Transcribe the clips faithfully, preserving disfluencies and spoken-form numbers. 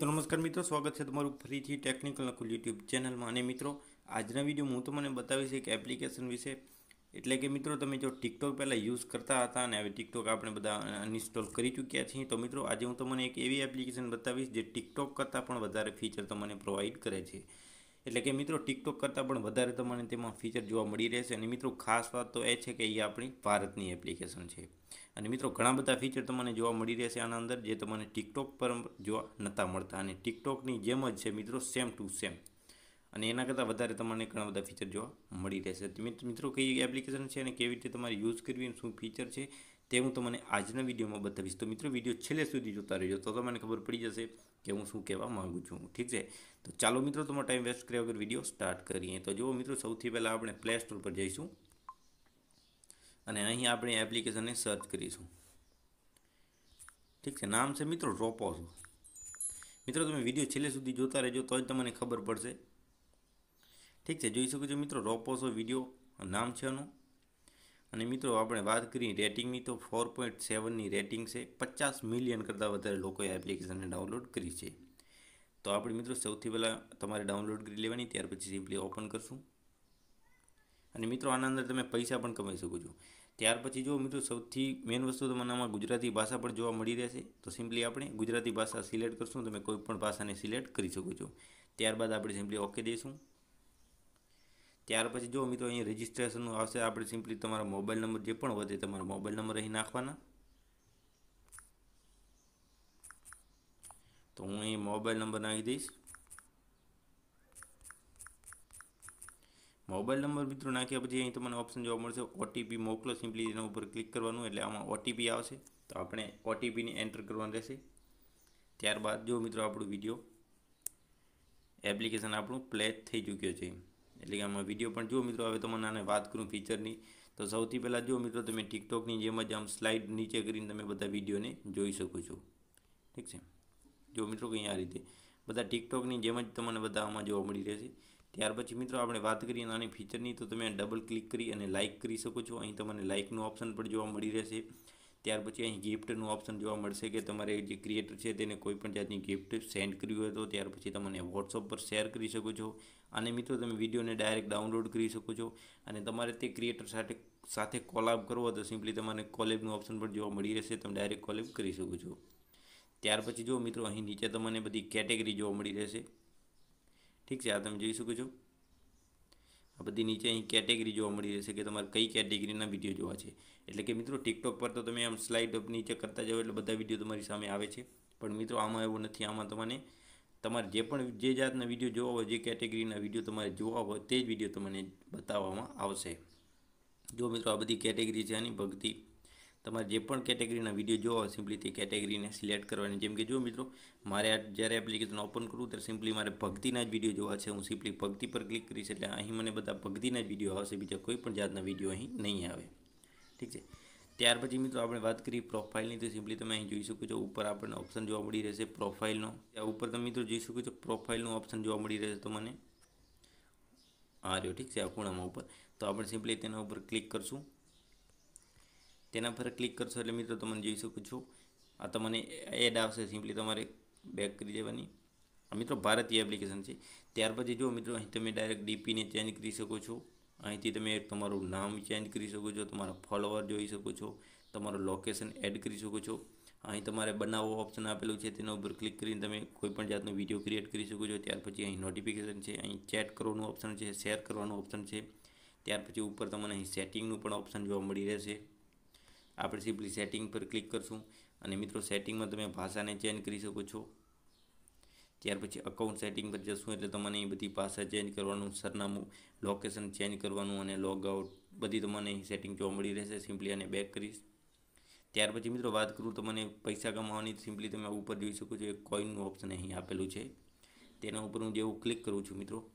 तो नमस्कार मित्रों, स्वागत है તમારું ફરીથી ટેકનિકલ નકુલ યુટ્યુબ ચેનલમાં। અને મિત્રો, આજના વિડીયોમાં હું તમને બતાવીશ એક એપ્લિકેશન વિશે। એટલે કે મિત્રો, તમે જો ટિકટોક પહેલાં યુઝ કરતા હતા અને હવે ટિકટોક આપણે બધા અનઇન્સ્ટોલ કરી ચૂક્યા છીએ, તો મિત્રો આજે હું તમને એક એવી એપ્લિકેશન બતાવીશ જે ટિકટોક કરતાં પણ વધારે ફીચર તમને પ્રોવાઈડ કરે છે। એટલે કે મિત્રો, ટિકટોક કરતાં પણ વધારે તમને તેમાં ફીચર જોવા મળી રહેશે। અને મિત્રો, ખાસ વાત તો એ છે કે એ આપણી ભારતની એપ્લિકેશન છે। અને મિત્રો, ઘણા બધા ફીચર તમને જોવા મળી રહેશે આના અંદર, જે તમને ટિકટોક પર જોવા નહોતા મળતા। અને ટિકટોકની જેમ જ છે મિત્રો, સેમ ટુ સેમ, અને એના કરતાં વધારે તમને ઘણા બધા ફીચર જોવા મળી રહેશે। મિત્રો, કઈ એપ્લિકેશન છે અને કેવી રીતે તમારે યુઝ કરવી અને શું ફીચર છે તે હું તમને આજના વિડીયોમાં બતાવીશ। તો મિત્રો, વિડીયો છેલ્લે સુધી જોતા રહેજો, તો તમને ખબર પડી જશે કે હું શું કહેવા માગું છું। ઠીક છે, તો ચાલો મિત્રો, તમારો ટાઈમ વેસ્ટ કર્યા વગર વિડીયો સ્ટાર્ટ કરીએ। તો જુઓ મિત્રો, સૌથી પહેલાં આપણે પ્લે સ્ટોર પર જઈશું અને અહીં આપણે એપ્લિકેશનને સર્ચ કરીશું। ઠીક છે, નામ છે મિત્રો રોપોઝો। મિત્રો, તમે વિડીયો છેલ્લે સુધી જોતા રહેજો તો જ તમને ખબર પડશે। ઠીક છે, જોઈ શકો છો મિત્રો, રોપોઝો વિડીયો નામ છે એનું। અને મિત્રો, આપણે વાત કરીએ રેટિંગની, તો ફોર પોઈન્ટ સેવનની રેટિંગ છે। પચાસ મિલિયન કરતાં વધારે લોકોએ એપ્લિકેશનને ડાઉનલોડ કરી છે। તો આપણે મિત્રો, સૌથી પહેલાં તમારે ડાઉનલોડ કરી લેવાની, ત્યાર પછી સિમ્પલી ઓપન કરશું। અને મિત્રો, આના અંદર તમે પૈસા પણ કમાઈ શકો છો। ત્યાર પછી જો મિત્રો, સૌથી મેઇન વસ્તુ તમને આમાં ગુજરાતી ભાષા પણ જોવા મળી રહેશે। તો સિમ્પલી આપણે ગુજરાતી ભાષા સિલેક્ટ કરશું, તમે કોઈ પણ ભાષાને સિલેક્ટ કરી શકો છો। ત્યારબાદ આપણે સિમ્પલી ઓકે દઈશું। ત્યાર પછી જો મિત્રો, અહીં રજિસ્ટ્રેશનનું આવશે, આપણે સિમ્પલી તમારા મોબાઈલ નંબર જે પણ હોય તે તમારા મોબાઈલ નંબર અહીં નાખવાના। તો હું અહીં મોબાઈલ નંબર નાખી દઈશ। મોબાઈલ નંબર મિત્રો નાખ્યા પછી અહીં તમને ઓપ્શન જોવા મળશે ઓટીપી મોકલો, સિમ્પલી એના ઉપર ક્લિક કરવાનું, એટલે આમાં ઓટીપી આવશે। તો આપણે ઓટીપીને એન્ટર કરવાનું રહેશે। ત્યારબાદ જો મિત્રો, આપણું વિડીયો એપ્લિકેશન આપણું પ્લે થઈ ચૂક્યો છે। એટલે કે આમાં વિડીયો પણ જો મિત્રો, હવે તમને આને વાત કરું ફીચરની, તો સૌથી પહેલાં જો મિત્રો, તમે ટિકટોકની જેમ જ આમ સ્લાઇડ નીચે કરીને તમે બધા વિડીયોને જોઈ શકો છો। ઠીક છે, જો મિત્રો, કંઈ આ રીતે બધા ટિકટોકની જેમ જ તમને બધા આમાં જોવા મળી રહેશે। ત્યાર પછી મિત્રો, આપણે વાત કરીએ આની ફીચરની, તો તમે ડબલ ક્લિક કરી અને લાઇક કરી શકો છો। અહીં તમને લાઇકનું ઓપ્શન પણ જોવા મળી રહેશે। ત્યાર પછી અહીં ગિફ્ટનું ઓપ્શન જોવા મળશે કે તમારે જે ક્રિએટર છે તેને કોઈ પણ જાતની ગિફ્ટ સેન્ડ કરવી હોય તો ત્યાર પછી તમને વોટ્સઅપ પર શેર કરી શકો છો। અને મિત્રો, તમે વિડીયોને ડાયરેક્ટ ડાઉનલોડ કરી શકો છો। અને તમારે તે ક્રિએટર સાથે સાથે કોલાબ કરવો હોય તો સિમ્પલી તમારે કોલેબનું ઓપ્શન પણ જોવા મળી રહેશે, તમે ડાયરેક્ટ કોલેબ કરી શકો છો। ત્યાર પછી જો મિત્રો, અહીં નીચે તમને બધી કેટેગરી જોવા મળી રહેશે। ઠીક છે, આ તમે જોઈ શકો છો, આ બધી નીચે અહીં કેટેગરી જોવા મળી રહેશે કે તમારે કઈ કેટેગરીના વિડીયો જોવા છે। એટલે કે મિત્રો, ટિકટોક પર તો તમે આમ સ્લાઇડ અપ નીચે કરતા જાઓ એટલે બધા વિડીયો તમારી સામે આવે છે, પણ મિત્રો આમાં એવું નથી। આમાં તમને તમારે જે પણ જે જાતના વિડીયો જોવા હોય, જે કેટેગરીના વિડીયો તમારે જોવા હોય તે જ વિડીયો તમને બતાવવામાં આવશે। જો મિત્રો, આ બધી કેટેગરી છે આની ભક્તિ, તમારે જે પણ કેટેગરીના વિડીયો જોવા હોય સિમ્પલી તે કેટેગરીને સિલેક્ટ કરવાની। જેમ કે જો મિત્રો, મારે આ જ્યારે એપ્લિકેશન ઓપન કરું ત્યારે સિમ્પલી મારે ભક્તિના જ વિડીયો જોવા છે, હું સિમ્પલી ભક્તિ પર ક્લિક કરીશ એટલે અહીં મને બધા ભક્તિના જ વિડીયો આવશે, બીજા કોઈ પણ જાતના વિડીયો અહીં નહીં આવે। ઠીક છે, ત્યાર પછી મિત્રો, આપણે વાત કરીએ પ્રોફાઇલની, તો સિમ્પલી તમે અહીં જોઈ શકો છો, ઉપર આપણને ઓપ્શન જોવા મળી રહેશે પ્રોફાઇલનો। ત્યાં ઉપર તમે મિત્રો જોઈ શકો છો, પ્રોફાઇલનું ઓપ્શન જોવા મળી રહેશે તમને આ રહ્યો। ઠીક છે, આ ખૂણામાં ઉપર, તો આપણે સિમ્પલી તેના ઉપર ક્લિક કરશું। તેના પર ક્લિક કરશો એટલે મિત્રો તમે જોઈ શકો છો, આ તમને એડ આવશે, સિમ્પલી તમારે બેક કરી દેવાની। આ મિત્રો ભારતીય એપ્લિકેશન છે। ત્યાર પછી જો મિત્રો, અહીં તમે ડાયરેક્ટ ડીપીને ચેન્જ કરી શકો છો। અહીંથી તમે તમારું નામ ચેન્જ કરી શકો છો, તમારા ફોલોવર જોઈ શકો છો, તમારું લોકેશન એડ કરી શકો છો। અહીં તમારે બનાવવો ઓપ્શન આપેલું છે, તેના ઉપર ક્લિક કરીને તમે કોઈપણ જાતનો વિડીયો ક્રિએટ કરી શકો છો। ત્યાર પછી અહીં નોટિફિકેશન છે, અહીં ચેટ કરવાનું ઓપ્શન છે, શેર કરવાનું ઓપ્શન છે। ત્યાર પછી ઉપર તમને અહીં સેટિંગનું પણ ઓપ્શન જોવા મળી રહેશે। આપણે સિમ્પલી સેટિંગ પર ક્લિક કરશું અને મિત્રો, સેટિંગમાં તમે ભાષાને ચેન્જ કરી શકો છો। ત્યાર પછી અકાઉન્ટ સેટિંગ પર જશું એટલે તમને એ બધી ભાષા ચેન્જ કરવાનું, સરનામું, લોકેશન ચેન્જ કરવાનું અને લોગ આઉટ બધી તમને અહીં સેટિંગ જોવા મળી રહેશે। સિમ્પલી આને બેક કરીશ। ત્યાર પછી મિત્રો, વાત કરું તો મને પૈસા કમાવાની, સિમ્પલી તમે ઉપર જોઈ શકો છો, એક કોઈનનું ઓપ્શન અહીં આપેલું છે, તેના ઉપર હું જેવું ક્લિક કરું છું મિત્રો,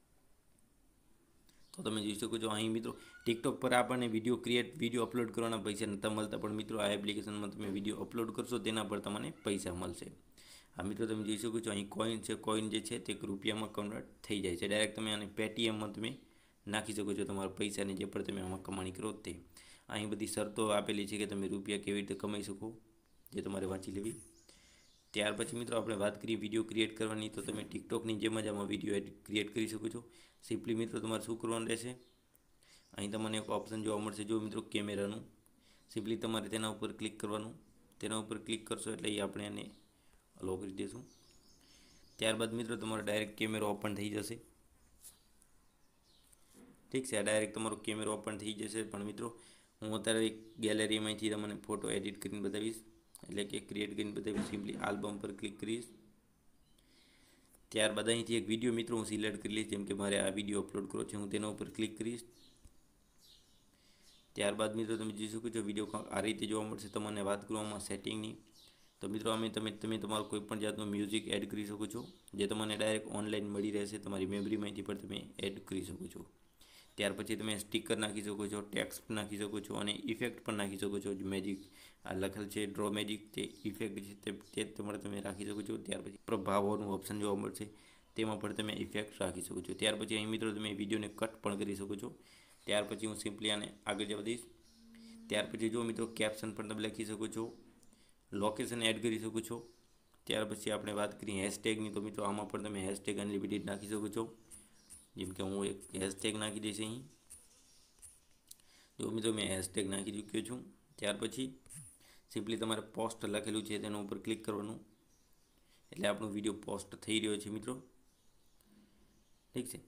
તો તમે જોઈ શકો છો અહીં મિત્રો, ટિકટોક પર આપણને વિડીયો ક્રિએટ વિડીયો અપલોડ કરવાના પૈસા નહોતા મળતા, પણ મિત્રો આ એપ્લિકેશનમાં તમે વિડીયો અપલોડ કરશો તેના પર તમને પૈસા મળશે। આ મિત્રો તમે જોઈ શકો છો, અહીં કોઈન છે, કોઈન જે છે તે રૂપિયામાં કન્વર્ટ થઈ જાય છે। ડાયરેક્ટ તમે આને પેટીએમમાં તમે નાખી શકો છો, તમારા પૈસાની જે પણ તમે આમાં કમાણી કરો તે। અહીં બધી શરતો આપેલી છે કે તમે રૂપિયા કેવી રીતે કમાઈ શકો, જે તમારે વાંચી લેવી। ત્યાર પછી મિત્રો આપણે વાત કરીએ વિડીયો ક્રિએટ કરવાની, તો તમે ટિકટોકની જેમ જ આમાં વિડીયો એડિટ ક્રિએટ કરી શકો છો. સિમ્પલી મિત્રો તમારે શું કરવાનું રહેશે, અહીં તમને એક ઓપ્શન જોવા મળશે જો મિત્રો કેમેરાનું. સિમ્પલી તમારે તેના ઉપર ક્લિક કરવાનું. તેના ઉપર ક્લિક કરશો એટલે એ આપણે એને અલો કરી દઈશું. ત્યારબાદ મિત્રો તમારો ડાયરેક્ટ કેમેરો ઓપન થઈ જશે. ઠીક છે, આ ડાયરેક્ટ તમારો કેમેરો ઓપન થઈ જશે. પણ મિત્રો હું અત્યારે એક ગેલેરીમાંથી તમને ફોટો એડિટ કરીને બતાવીશ, એટલે કે ક્રિએટ કરીને બતાવીશ. સિમ્પલી આલ્બમ પર ક્લિક કરીશ. ત્યારબાદ અહીંથી એક વિડીયો મિત્રો હું સિલેક્ટ કરી લઈશ, જેમ કે મારે આ વિડીયો અપલોડ કરવો છે, હું તેના ઉપર ક્લિક કરીશ. ત્યારબાદ મિત્રો તમે જોઈ શકો છો વિડીયો આ રીતે જોવા મળશે. તમને વાત કરવામાં સેટિંગની, તો મિત્રો અમે તમે તમે તમારું કોઈ પણ જાતનું મ્યુઝિક એડ કરી શકો છો, જે તમને ડાયરેક્ટ ઓનલાઈન મળી રહેશે. તમારી મેમરીમાંથી પણ તમે એડ કરી શકો છો. ત્યાર પછી તમે સ્ટીકર નાખી શકો છો, ટેક્સ્ટ નાખી શકો છો અને ઇફેક્ટ પણ નાખી શકો છો. મેજિક આ લખેલ છે ડ્રો મેજિક, તે ઇફેક્ટ છે તે તે તમારે તમે રાખી શકો છો. ત્યાર પછી પ્રભાવોનું ઓપ્શન જોવા મળશે, તેમાં પણ તમે ઇફેક્ટ રાખી શકો છો. ત્યાર પછી અહીં મિત્રો તમે વિડીયોને કટ પણ કરી શકો છો. ત્યાર પછી હું સિમ્પલી આને આગળ જવા દઈશ. ત્યાર પછી જો મિત્રો કેપ્શન પણ તમે લખી શકો છો, લોકેશન એડ કરી શકો છો. ત્યાર પછી આપણે વાત કરીએ હેશટેગની, તો મિત્રો આમાં પણ તમે હેશટેગ અનલિમિટેડ નાખી શકો છો. જેમ કે હું એક હેશટેગ નાખી દઈશ અહીં. જો મિત્રો મેં હેશટેગ નાખી ચૂક્યો છું. ત્યાર પછી સિમ્પલી તમારે પોસ્ટ લખેલું છે તેના ઉપર ક્લિક કરવાનું, એટલે આપણો વિડીયો પોસ્ટ થઈ રહ્યો છે મિત્રો. ઠીક છે,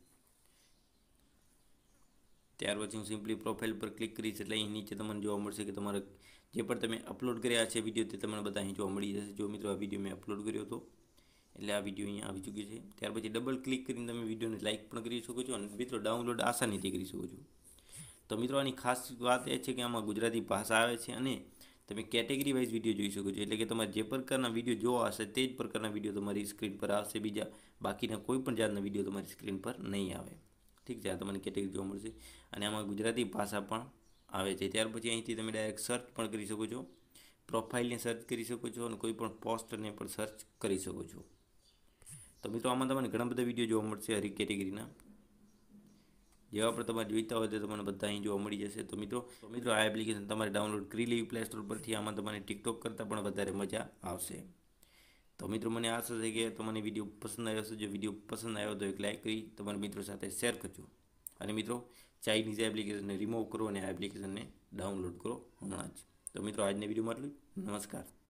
ત્યાર પછી હું સિમ્પલી પ્રોફાઇલ પર ક્લિક કરીશ, એટલે અહીં નીચે તમને જોવા મળશે કે તમારે જે પણ તમે અપલોડ કર્યા છે વિડીયો, તે તમને બધા અહીં જોવા મળી જશે. જો મિત્રો આ વિડીયો મેં અપલોડ કર્યો હતો, એટલે આ વિડીયો અહીંયા આવી ચૂક્યો છે. ત્યાર પછી ડબલ ક્લિક કરીને તમે વિડીયોને લાઇક પણ કરી શકો છો અને મિત્રો ડાઉનલોડ આસાનીથી કરી શકો છો. તો મિત્રો આની ખાસ વાત એ છે કે આમાં ગુજરાતી ભાષા આવે છે અને તમે કેટેગરી વાઇઝ વિડીયો જોઈ શકો છો. એટલે કે તમારે જે પ્રકારના વિડીયો જોવા હશે તે જ પ્રકારના વિડીયો તમારી સ્ક્રીન પર આવશે. બીજા બાકીના કોઈ પણ જાતના વિડીયો તમારી સ્ક્રીન પર નહીં આવે. ઠીક છે, આ તમને કેટેગરી જોવા મળશે અને આમાં ગુજરાતી ભાષા પણ આવે છે. ત્યાર પછી અહીંથી તમે ડાયરેક્ટ સર્ચ પણ કરી શકો છો. પ્રોફાઇલને સર્ચ કરી શકો છો અને કોઈ પણ પોસ્ટને પણ સર્ચ કરી શકો છો. તો મિત્રો આમાં તમને ઘણા બધા વિડીયો જોવા મળશે હરેક કેટેગરીના. જેવા પણ તમારે જોઈતા હોય તો તમને બધા અહીં જોવા મળી જશે. તો મિત્રો તો મિત્રો આ એપ્લિકેશન તમારે ડાઉનલોડ કરી લેવી પ્લે સ્ટોર પરથી. આમાં તમને ટિકટોક કરતાં પણ વધારે મજા આવશે. તો મિત્રો મને આશા છે કે તમને વિડીયો પસંદ આવ્યો હશે. જો વિડીયો પસંદ આવ્યો તો એક લાઇક કરી તમારા મિત્રો સાથે શેર કરજો. અને મિત્રો ચાઇનીઝ એપ્લિકેશનને રિમૂવ કરો અને આ એપ્લિકેશનને ડાઉનલોડ કરો હમણાં જ. તો મિત્રો આજના વિડીયોમાં આટલું. નમસ્કાર.